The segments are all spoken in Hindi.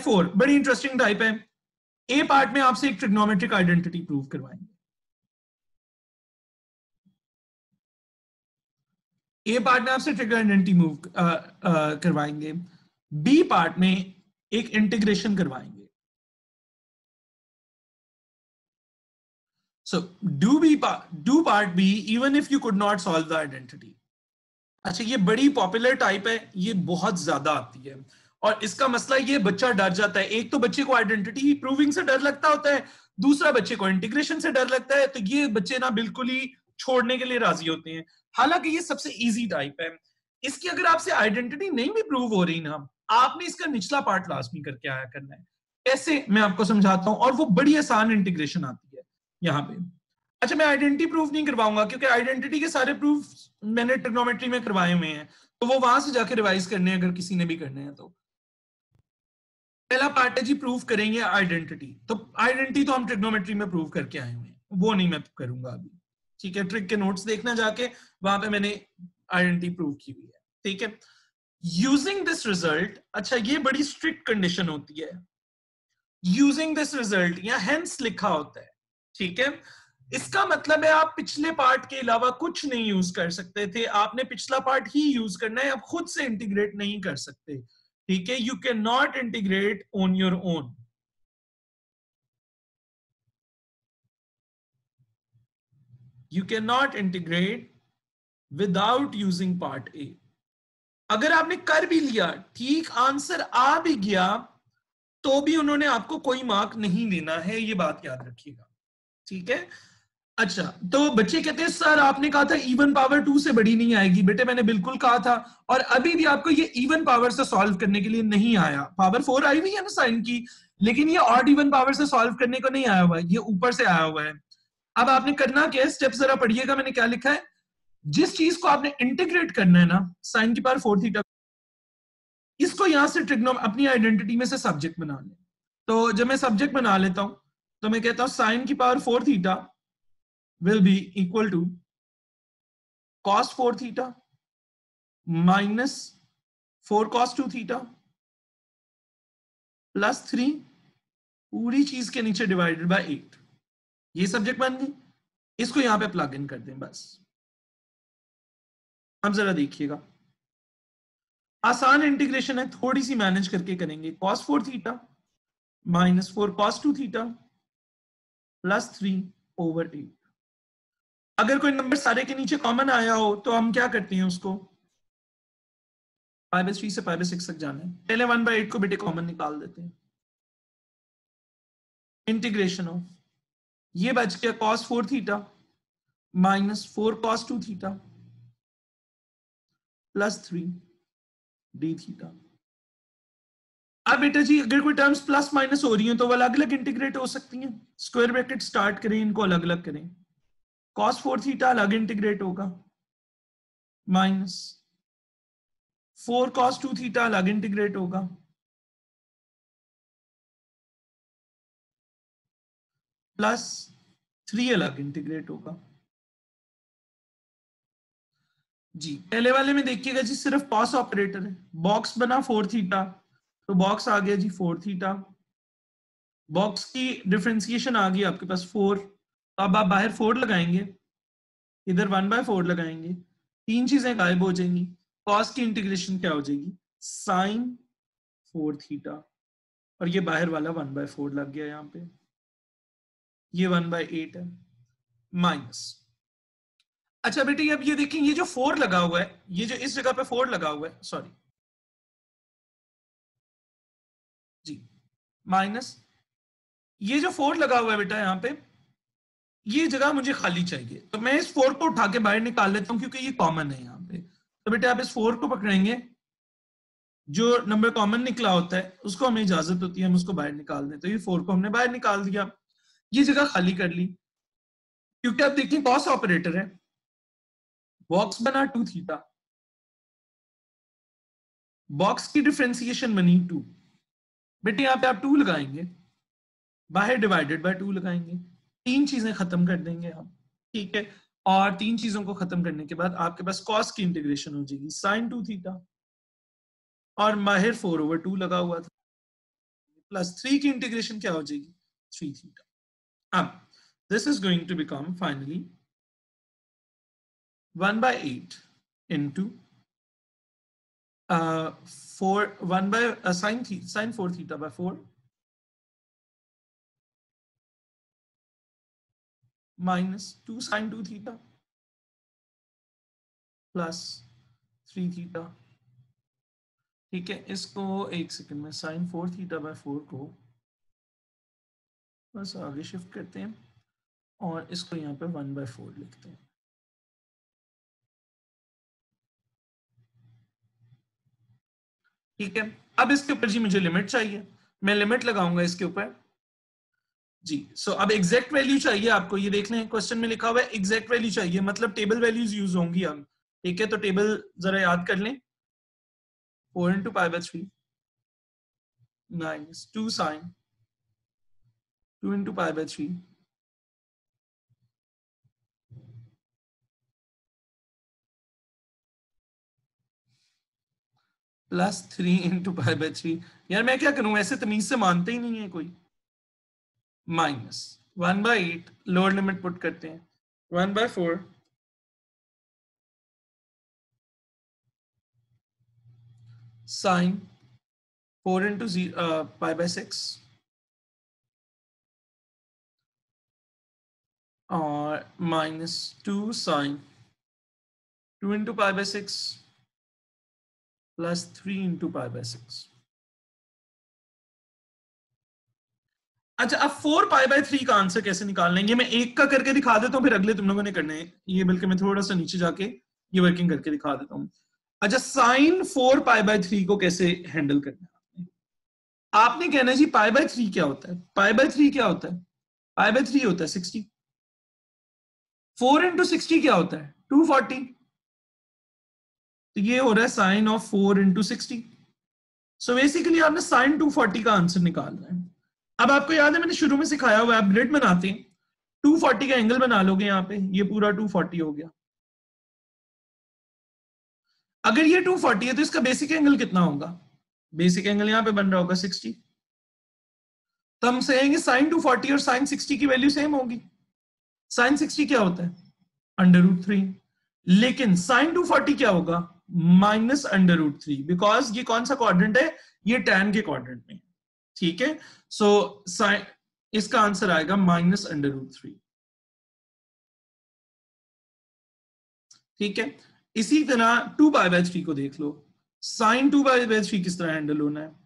4 बड़ी इंटरेस्टिंग टाइप है। ए पार्ट में आपसे एक ट्रिग्नोमेट्रिक आइडेंटिटी प्रूव करवाएंगे। ए पार्ट में आपसे ट्रिगर आइडेंटिटी मूव करवाएंगे। बी पार्ट में एक इंटीग्रेशन करवाएंगे। So do part B even if you could not solve the identity। अच्छा, ये बड़ी पॉपुलर टाइप है, ये बहुत ज्यादा आती है और इसका मसला ये बच्चा डर जाता है। एक तो बच्चे को आइडेंटिटी प्रूविंग से डर लगता होता है, दूसरा बच्चे को इंटीग्रेशन से डर लगता है, तो ये बच्चे ना बिल्कुल ही छोड़ने के लिए राजी होते हैं। हालांकि ये सबसे इजी टाइप है। इसकी अगर आपसे आइडेंटिटी नहीं भी प्रूव हो रही ना, आपने इसका निचला पार्ट लाजमी करके आया करना है। कैसे, मैं आपको समझाता हूं, और वो बड़ी आसान इंटीग्रेशन आती है यहाँ पे। अच्छा, मैं आइडेंटिटी प्रूफ नहीं करवाऊंगा क्योंकि आइडेंटिटी के सारे प्रूफ मैंने ट्रिग्नोमेट्री में करवाए हुए हैं, तो वो वहां से जाके रिवाइज करने हैं अगर किसी ने भी करने हैं तो। पहला पार्ट है जी, प्रूफ करेंगे आइडेंटिटी। तो आइडेंटिटी तो हम ट्रिग्नोमेट्री में प्रूव करके आए हुए हैं, वो नहीं मैं करूंगा अभी। ठीक है, ट्रिक के नोट्स देखना जाके, वहां पे मैंने आइडेंटिटी प्रूव की हुई है। ठीक है, यूजिंग दिस रिजल्ट, अच्छा ये बड़ी स्ट्रिक्ट कंडीशन होती है, यूजिंग दिस रिजल्ट या हेंस लिखा होता है। ठीक है, इसका मतलब है आप पिछले पार्ट के अलावा कुछ नहीं यूज कर सकते थे, आपने पिछला पार्ट ही यूज करना है, आप खुद से इंटीग्रेट नहीं कर सकते। ठीक है, you can not integrate on your own. You can not integrate without using part A. अगर आपने कर भी लिया, ठीक आंसर आ भी गया, तो भी उन्होंने आपको कोई मार्क नहीं देना है, ये बात याद रखिएगा। ठीक है, अच्छा तो बच्चे कहते हैं सर आपने कहा था इवन पावर 2 से बड़ी नहीं आएगी। बेटे मैंने बिल्कुल कहा था, और अभी भी आपको ये इवन पावर से सॉल्व करने के लिए नहीं आया। पावर 4 आई हुई है ना साइन की, लेकिन ये ऑड इवन पावर से सॉल्व करने को नहीं आया हुआ है, ये ऊपर से आया हुआ है। अब आपने करना क्या है, स्टेप जरा पढ़िएगा, मैंने क्या लिखा है। जिस चीज को आपने इंटीग्रेट करना है ना, साइन की पावर 4 थीटा, इसको यहां से ट्रिग्नो अपनी आइडेंटिटी में से सब्जेक्ट बना ले। तो जब मैं सब्जेक्ट बना लेता हूं तो मैं कहता हूं साइन की power 4 theta will be equal to cos 4 theta minus 4 cos 2 theta plus 3 पूरी चीज के नीचे डिवाइडेड बाय 8। ये सब्जेक्ट बन गई, इसको यहां पे प्लग इन कर दें बस। अब जरा देखिएगा, आसान इंटीग्रेशन है, थोड़ी सी मैनेज करके करेंगे। cos 4 theta minus 4 cos 2 theta plus 3 over 8। अगर कोई नंबर सारे के नीचे कॉमन आया हो तो हम क्या करते हैं, उसको पाई बाय 3 से पाई बाय 6 तक जाना है, पहले 1/8 को बेटे कॉमन निकाल देते हैं। इंटीग्रेशन ऑफ, ये बच गया cos 4 theta minus 4 cos 2 theta plus 3 D theta. अब बेटा जी अगर कोई टर्म्स प्लस माइनस हो रही हैं तो वो अलग अलग इंटीग्रेट हो सकती हैं। स्क्वायर ब्रैकेट स्टार्ट करें, इनको अलग अलग करें। cos 4 थीटा अलग इंटीग्रेट होगा, माइनस 4 cos 2 थीटा अलग इंटीग्रेट होगा, प्लस 3 अलग इंटीग्रेट होगा। जी पहले वाले में देखिएगा जी, सिर्फ कॉस ऑपरेटर है, बॉक्स बना 4 थीटा, तो बॉक्स आ गया जी 4 थीटा, बॉक्स की डिफरेंशिएशन आ गई आपके पास 4। अब आप बाहर 4 लगाएंगे, इधर 1/4 लगाएंगे, तीन चीजें गायब हो जाएंगी। कॉस की इंटीग्रेशन क्या हो जाएगी, साइन 4 थीटा, और ये बाहर वाला 1/4 लग गया यहाँ पे, ये 1/8 है, माइनस। अच्छा बेटे अब ये देखिए, ये जो 4 लगा हुआ है, ये जो इस जगह पे 4 लगा हुआ है, सॉरी जी, माइनस ये जो 4 लगा हुआ है बेटा यहाँ पे, ये जगह मुझे खाली चाहिए, तो मैं इस 4 को उठा के बाहर निकाल लेता हूं क्योंकि ये कॉमन है यहाँ पे। तो बेटे आप इस 4 को पकड़ेंगे, जो नंबर कॉमन निकला होता है उसको हमें इजाजत होती है हम उसको बाहर निकाल दें, तो ये 4 को हमने बाहर निकाल दिया, ये जगह खाली कर ली। क्योंकि आप देखिए कॉस ऑपरेटर है, बॉक्स बना 2 थीटा, बॉक्स की डिफरेंशिएशन बनी 2, बेटे यहाँ पे आप 2 लगाएंगे, बाहर डिवाइडेड बाय 2 लगाएंगे, तीन चीजें खत्म कर देंगे हम। ठीक है, और तीन चीजों को खत्म करने के बाद आपके पास कॉस की इंटीग्रेशन हो जाएगी साइन 2 थीटा, और माहिर 4/2 लगा हुआ था, प्लस 3 की इंटीग्रेशन क्या हो जाएगी 3 थीटा। अब this is going to become finally 1/8 into 1 by sin 4 theta by 4 minus 2 sin 2 theta plus 3 theta। ठीक है, इसको एक सेकंड में sin 4 theta by 4 को बस आगे शिफ्ट करते हैं और इसको यहाँ पे 1/4 लिखते हैं। ठीक है, अब इसके ऊपर जी मुझे लिमिट चाहिए, मैं लिमिट लगाऊंगा इसके ऊपर जी। सो अब एग्जैक्ट वैल्यू चाहिए आपको, ये देख लें क्वेश्चन में लिखा हुआ है एग्जैक्ट वैल्यू चाहिए, मतलब टेबल वैल्यूज यूज होंगी अब। ठीक है, तो टेबल जरा याद कर लें। 4 into pi by 3 minus 2 sin 2 into pi by 3 plus 3 into pi by 3। यार मैं क्या करूं, ऐसे तमीज से मानते ही नहीं है कोई। माइनस 1/8 लोअर लिमिट पुट करते हैं 1/4 sin 4 into pi by 6 और minus 2 sin 2 into pi by 6 plus 3 into pi by 6। अच्छा, अब 4 पाई बाय 3 का आंसर कैसे निकालना है, ये मैं एक का करके दिखा देता हूँ, फिर अगले तुम लोगों ने करने हैं ये, बल्कि मैं थोड़ा सा नीचे जाके ये वर्किंग करके दिखा देता हूँ। अच्छा, साइन 4 पाई बाय 3 को कैसे हैंडल करना है, आपने कहना है जी पाई बाय 3 क्या होता है, पाई बाय 3 क्या होता है, पाई बाय 3 होता है 60। 4 इंटू 60 क्या होता है 240, तो ये हो रहा है sine of 4 into 60। So basically आपने साइन 240 का आंसर निकालना है। अब आपको याद है मैंने शुरू में सिखाया हुआ, आप ग्रिड बनाते हैं 240 का एंगल बना लोगे, यहाँ पे ये पूरा 240 हो गया। अगर ये 240 है तो इसका बेसिक एंगल कितना होगा, बेसिक एंगल यहाँ पे बन रहा होगा 60। तो हम कहेंगे साइन 240 और साइन 60 की वैल्यू सेम होगी। साइन 60 क्या होता है √3, लेकिन साइन 240 क्या होगा माइनस √3, बिकॉज ये कौन सा क्वाड्रेंट है, ये टैन के क्वाड्रेंट में। ठीक है, सो साइन इसका आंसर आएगा माइनस √3। ठीक है, इसी तरह 2 पाई बाय 3 को देख लो, साइन 2 पाई बाय 3 किस तरह हैंडल होना है।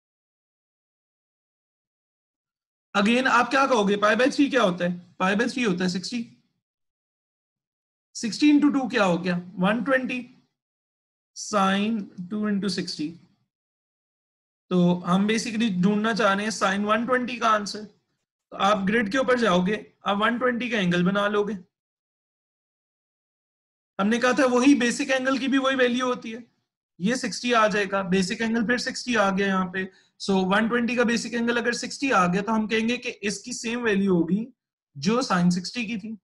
अगेन आप क्या कहोगे, पाई बाय 3 क्या होता है, पाई बाय 3 होता है 60। 60 इंटू 2 क्या हो गया 120, साइन 2 इंटू 60। तो हम बेसिकली ढूंढना चाह रहे हैं साइन 120 का आंसर। तो आप ग्रिड के ऊपर जाओगे, आप 120 का एंगल बना लोगे। हमने कहा था वही बेसिक एंगल की भी वही वैल्यू होती है, ये 60 आ जाएगा, बेसिक एंगल फिर 60 आ गया यहाँ पे। सो 120 का बेसिक एंगल अगर 60 आ गया तो हम कहेंगे कि इसकी सेम वैल्यू होगी जो साइन 60 की थी।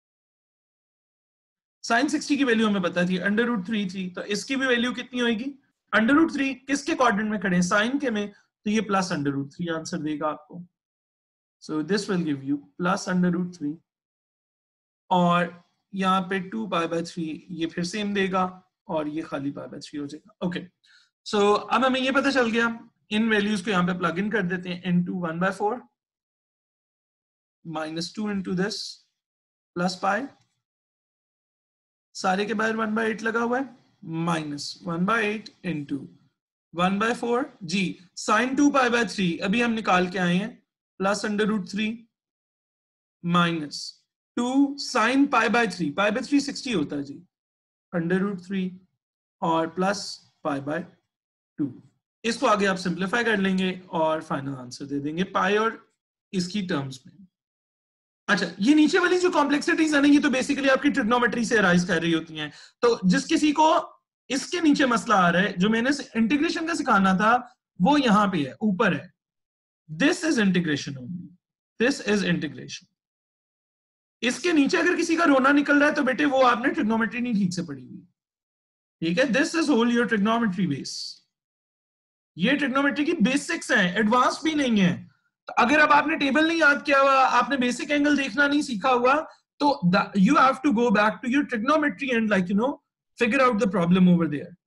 साइन 60 की वैल्यू हमें पता थी √3 थी, तो इसकी भी वैल्यू कितनी होगी √3। किसके क्वाड्रेंट में खड़े हैं, साइन के में, तो ये प्लस √3 आंसर देगा आपको। So this will give you plus √3 और यहाँ पे 2 पाई बाय 3 ये फिर सेम देगा और ये खाली पाई बाय 3 हो जाएगा। ओके, सो अब हमें ये पता चल गया, इन वैल्यूज को यहाँ पे प्लग इन कर देते हैं, into 1/4 minus 2 into this plus pi, सारे के बाहर 1/8 लगा हुआ है, माइनस 1/8 into 1/4 जी। साइन 2 पाई बाय 3 अभी हम निकाल के आए हैं, plus √3 minus 2 sine pi by 3, pi by 3 60 होता है जी, √3 और प्लस पाई बाय 2। इसको आगे आप सिंप्लीफाई कर लेंगे और फाइनल आंसर दे देंगे पाई और इसकी टर्म्स में। अच्छा, ये नीचे वाली जो कॉम्प्लेक्सिटीज है ना, ये तो बेसिकली आपकी ट्रिग्नोमेट्री से अराइज कर रही होती हैं। तो जिस किसी को इसके नीचे मसला आ रहा है, जो मैंने इंटीग्रेशन का सिखाना था वो यहाँ पे है, ऊपर है, this is integration only, this is integration. इसके नीचे अगर किसी का रोना निकल रहा है तो बेटे वो आपने ट्रिग्नोमेट्री नहीं ठीक से पढ़ी हुई। ठीक है, this is whole your trigonometry base. ये ट्रिग्नोमेट्री की बेसिक्स हैं, एडवांस भी नहीं है। तो अगर अब आपने टेबल नहीं याद किया हुआ, आपने बेसिक एंगल देखना नहीं सीखा हुआ, तो you have to go back to your trigonometry and like, figure out the problem over there.